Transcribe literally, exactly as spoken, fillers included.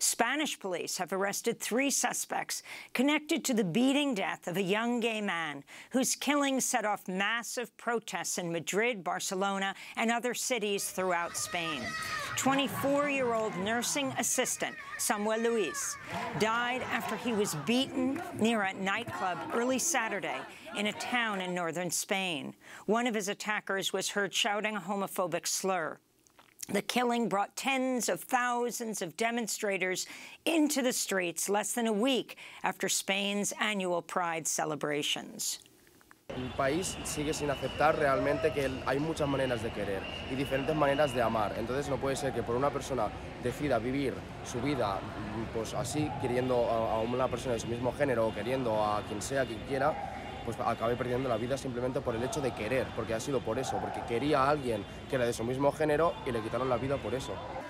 Spanish police have arrested three suspects connected to the beating death of a young gay man whose killing set off massive protests in Madrid, Barcelona, and other cities throughout Spain. twenty-four-year-old nursing assistant Samuel Luis died after he was beaten near a nightclub early Saturday in a town in northern Spain. One of his attackers was heard shouting a homophobic slur. The killing brought tens of thousands of demonstrators into the streets less than a week after Spain's annual Pride celebrations. El país sigue sin aceptar realmente que hay muchas maneras de querer y diferentes maneras de amar. Entonces no puede ser que por una persona decida vivir su vida pues así, queriendo a una persona de su mismo género o queriendo a quien sea, quien quiera, pues acabe perdiendo la vida simplemente por el hecho de querer, porque ha sido por eso, porque quería a alguien que era de su mismo género y le quitaron la vida por eso.